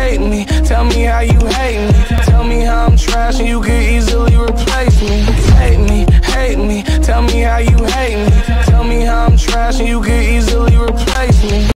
hate me. Tell me how you hate me. Tell me how I'm trash and you could easily replace me. Hate me, hate me. Tell me how you hate me. Tell me how I'm trash and you could easily replace me.